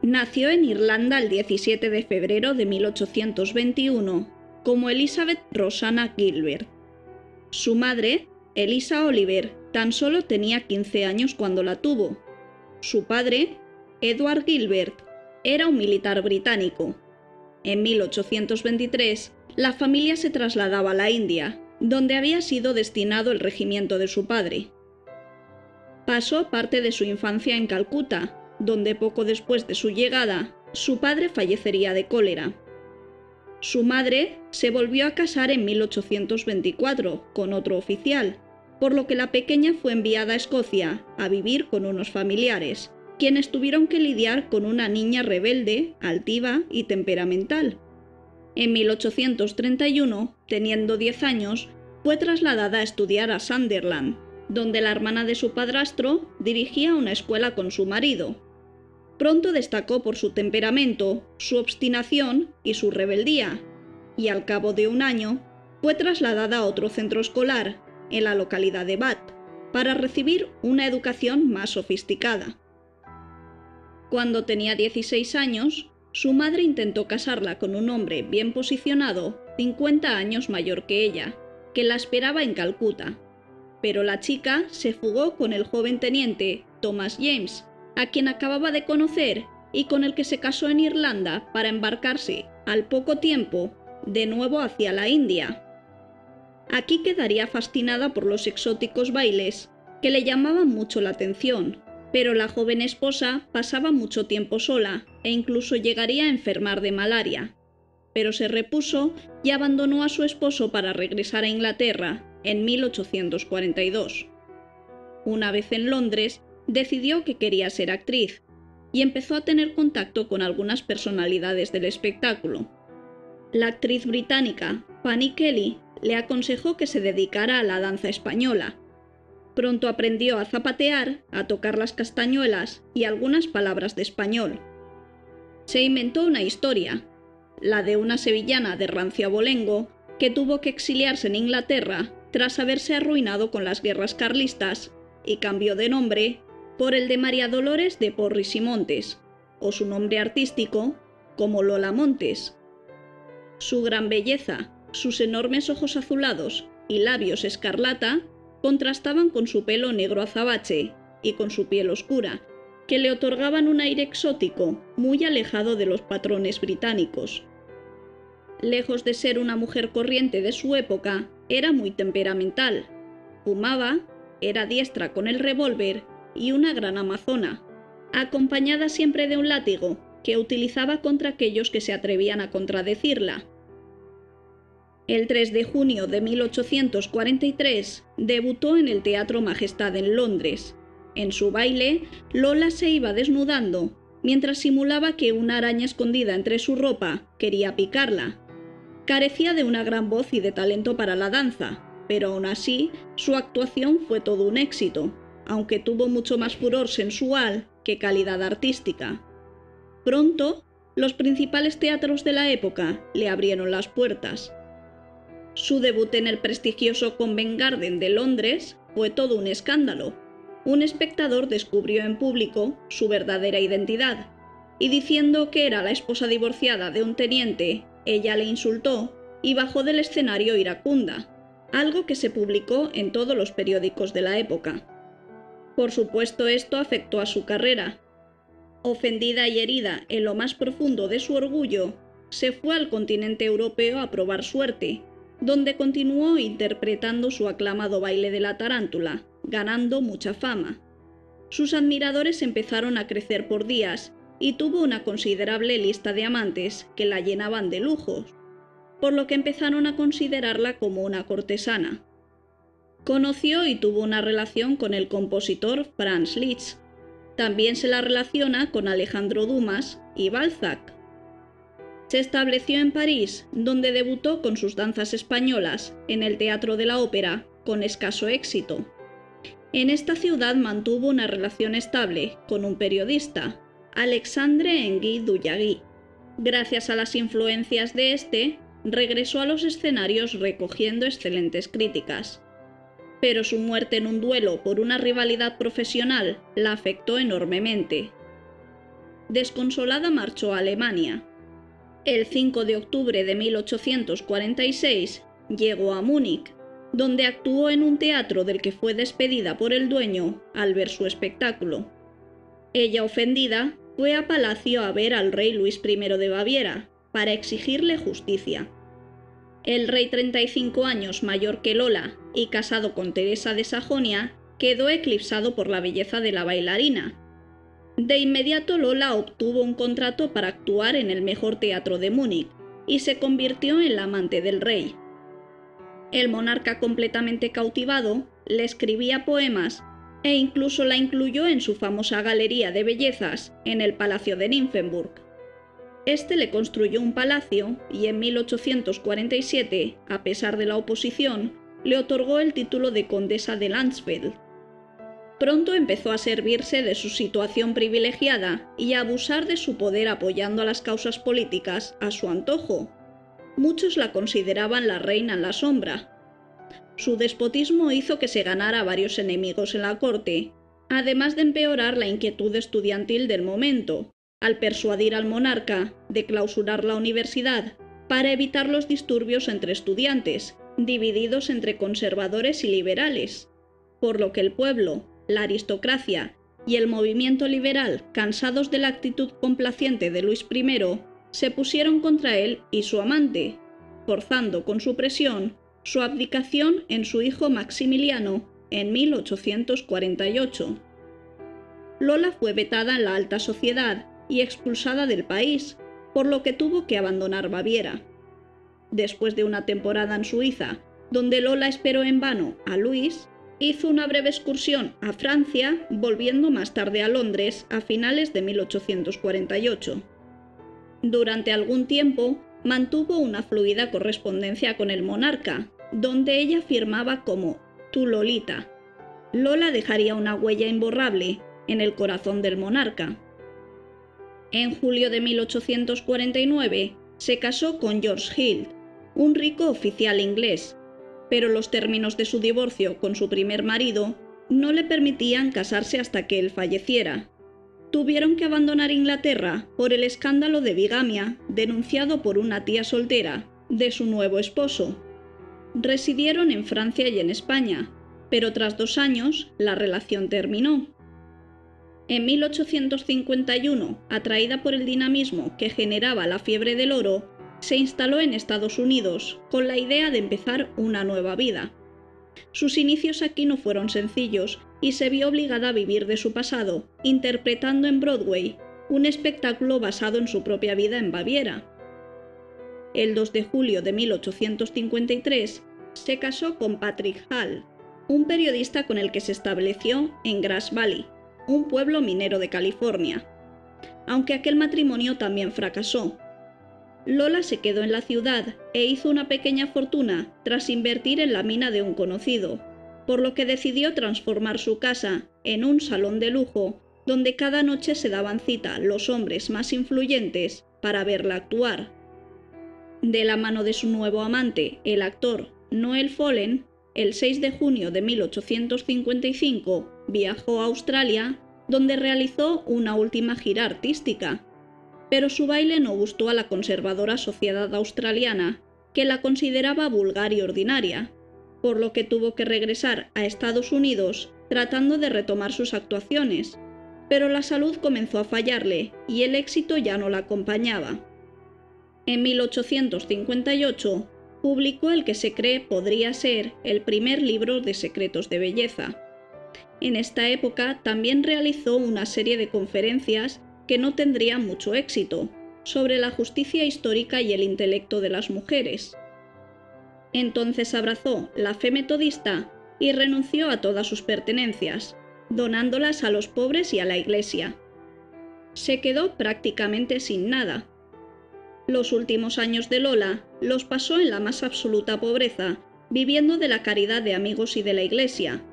Nació en Irlanda el 17 de febrero de 1821 como Elizabeth Rosanna Gilbert. Su madre, Eliza Oliver, tan solo tenía 15 años cuando la tuvo. Su padre, Edward Gilbert, era un militar británico. En 1823, la familia se trasladaba a la India, donde había sido destinado el regimiento de su padre. Pasó parte de su infancia en Calcuta, donde poco después de su llegada, su padre fallecería de cólera. Su madre se volvió a casar en 1824 con otro oficial, por lo que la pequeña fue enviada a Escocia a vivir con unos familiares, quienes tuvieron que lidiar con una niña rebelde, altiva y temperamental. En 1831, teniendo 10 años, fue trasladada a estudiar a Sunderland, donde la hermana de su padrastro dirigía una escuela con su marido. Pronto destacó por su temperamento, su obstinación y su rebeldía, y al cabo de un año fue trasladada a otro centro escolar, en la localidad de Bath, para recibir una educación más sofisticada. Cuando tenía 16 años, su madre intentó casarla con un hombre bien posicionado, 50 años mayor que ella, que la esperaba en Calcuta. Pero la chica se fugó con el joven teniente Thomas James, a quien acababa de conocer y con el que se casó en Irlanda para embarcarse, al poco tiempo, de nuevo hacia la India. Aquí quedaría fascinada por los exóticos bailes, que le llamaban mucho la atención, pero la joven esposa pasaba mucho tiempo sola e incluso llegaría a enfermar de malaria. Pero se repuso y abandonó a su esposo para regresar a Inglaterra en 1842. Una vez en Londres, decidió que quería ser actriz y empezó a tener contacto con algunas personalidades del espectáculo. La actriz británica Fanny Kelly le aconsejó que se dedicara a la danza española. Pronto aprendió a zapatear, a tocar las castañuelas y algunas palabras de español. Se inventó una historia, la de una sevillana de rancio abolengo que tuvo que exiliarse en Inglaterra tras haberse arruinado con las guerras carlistas y cambió de nombre por el de María Dolores de Porris y Montes, o su nombre artístico como Lola Montes. Su gran belleza, sus enormes ojos azulados y labios escarlata contrastaban con su pelo negro azabache y con su piel oscura, que le otorgaban un aire exótico muy alejado de los patrones británicos. Lejos de ser una mujer corriente de su época, era muy temperamental. Fumaba, era diestra con el revólver y una gran amazona, acompañada siempre de un látigo que utilizaba contra aquellos que se atrevían a contradecirla. El 3 de junio de 1843 debutó en el Teatro Majestad en Londres. En su baile, Lola se iba desnudando, mientras simulaba que una araña escondida entre su ropa quería picarla. Carecía de una gran voz y de talento para la danza, pero aún así su actuación fue todo un éxito, aunque tuvo mucho más furor sensual que calidad artística. Pronto, los principales teatros de la época le abrieron las puertas. Su debut en el prestigioso Covent Garden de Londres fue todo un escándalo. Un espectador descubrió en público su verdadera identidad, y diciendo que era la esposa divorciada de un teniente, ella le insultó y bajó del escenario iracunda, algo que se publicó en todos los periódicos de la época. Por supuesto, esto afectó a su carrera. Ofendida y herida en lo más profundo de su orgullo, se fue al continente europeo a probar suerte, donde continuó interpretando su aclamado baile de la tarántula, ganando mucha fama. Sus admiradores empezaron a crecer por días y tuvo una considerable lista de amantes que la llenaban de lujos, por lo que empezaron a considerarla como una cortesana. Conoció y tuvo una relación con el compositor Franz Liszt. También se la relaciona con Alejandro Dumas y Balzac. Se estableció en París, donde debutó con sus danzas españolas en el Teatro de la Ópera, con escaso éxito. En esta ciudad mantuvo una relación estable con un periodista, Alexandre Enguy Dullagui. Gracias a las influencias de este, regresó a los escenarios recogiendo excelentes críticas. Pero su muerte en un duelo por una rivalidad profesional la afectó enormemente. desconsolada marchó a Alemania. El 5 de octubre de 1846 llegó a Múnich, donde actuó en un teatro del que fue despedida por el dueño al ver su espectáculo. Ella, ofendida, fue a palacio a ver al rey Luis I de Baviera para exigirle justicia. El rey, 35 años mayor que Lola y casado con Teresa de Sajonia, quedó eclipsado por la belleza de la bailarina. De inmediato Lola obtuvo un contrato para actuar en el mejor teatro de Múnich y se convirtió en la amante del rey. El monarca, completamente cautivado, le escribía poemas e incluso la incluyó en su famosa galería de bellezas en el Palacio de Nymphenburg. Este le construyó un palacio y en 1847, a pesar de la oposición, le otorgó el título de condesa de Landsfeld. Pronto empezó a servirse de su situación privilegiada y a abusar de su poder apoyando a las causas políticas a su antojo. Muchos la consideraban la reina en la sombra. Su despotismo hizo que se ganara varios enemigos en la corte, además de empeorar la inquietud estudiantil del momento, al persuadir al monarca de clausurar la universidad para evitar los disturbios entre estudiantes, divididos entre conservadores y liberales, por lo que el pueblo, la aristocracia y el movimiento liberal, cansados de la actitud complaciente de Luis I, se pusieron contra él y su amante, forzando con su presión su abdicación en su hijo Maximiliano en 1848. Lola fue vetada en la alta sociedad y expulsada del país, por lo que tuvo que abandonar Baviera. Después de una temporada en Suiza, donde Lola esperó en vano a Luis, hizo una breve excursión a Francia, volviendo más tarde a Londres a finales de 1848. Durante algún tiempo mantuvo una fluida correspondencia con el monarca, donde ella firmaba como «Tu Lolita». Lola dejaría una huella imborrable en el corazón del monarca. En julio de 1849 se casó con George Hill, un rico oficial inglés, pero los términos de su divorcio con su primer marido no le permitían casarse hasta que él falleciera. Tuvieron que abandonar Inglaterra por el escándalo de bigamia denunciado por una tía soltera de su nuevo esposo. Residieron en Francia y en España, pero tras 2 años la relación terminó. En 1851, atraída por el dinamismo que generaba la fiebre del oro, se instaló en Estados Unidos con la idea de empezar una nueva vida. Sus inicios aquí no fueron sencillos y se vio obligada a vivir de su pasado, interpretando en Broadway un espectáculo basado en su propia vida en Baviera. El 2 de julio de 1853 se casó con Patrick Hall, un periodista con el que se estableció en Grass Valley, un pueblo minero de California. Aunque aquel matrimonio también fracasó. Lola se quedó en la ciudad e hizo una pequeña fortuna tras invertir en la mina de un conocido, por lo que decidió transformar su casa en un salón de lujo donde cada noche se daban cita los hombres más influyentes para verla actuar. De la mano de su nuevo amante, el actor Noel Follen, el 6 de junio de 1855 viajó a Australia, donde realizó una última gira artística. Pero su baile no gustó a la conservadora sociedad australiana, que la consideraba vulgar y ordinaria, por lo que tuvo que regresar a Estados Unidos tratando de retomar sus actuaciones, pero la salud comenzó a fallarle y el éxito ya no la acompañaba. En 1858 publicó el que se cree podría ser el primer libro de secretos de belleza. En esta época también realizó una serie de conferencias que no tendrían mucho éxito, sobre la justicia histórica y el intelecto de las mujeres. Entonces abrazó la fe metodista y renunció a todas sus pertenencias, donándolas a los pobres y a la Iglesia. Se quedó prácticamente sin nada. Los últimos años de Lola los pasó en la más absoluta pobreza, viviendo de la caridad de amigos y de la Iglesia.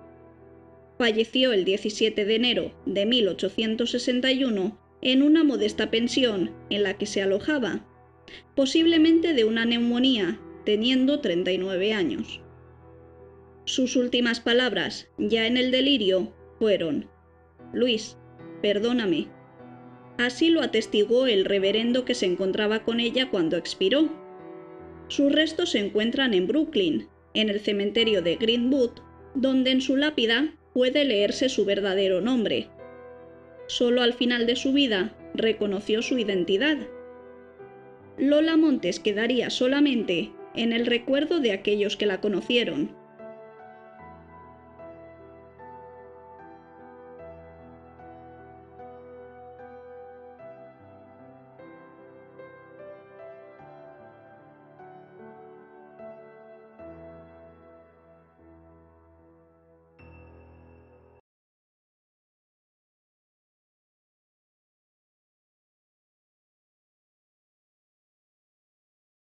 Falleció el 17 de enero de 1861 en una modesta pensión en la que se alojaba, posiblemente de una neumonía, teniendo 39 años. Sus últimas palabras, ya en el delirio, fueron: «Luis, perdóname». Así lo atestiguó el reverendo que se encontraba con ella cuando expiró. Sus restos se encuentran en Brooklyn, en el cementerio de Greenwood, donde en su lápida puede leerse su verdadero nombre. Solo al final de su vida reconoció su identidad. Lola Montes quedaría solamente en el recuerdo de aquellos que la conocieron,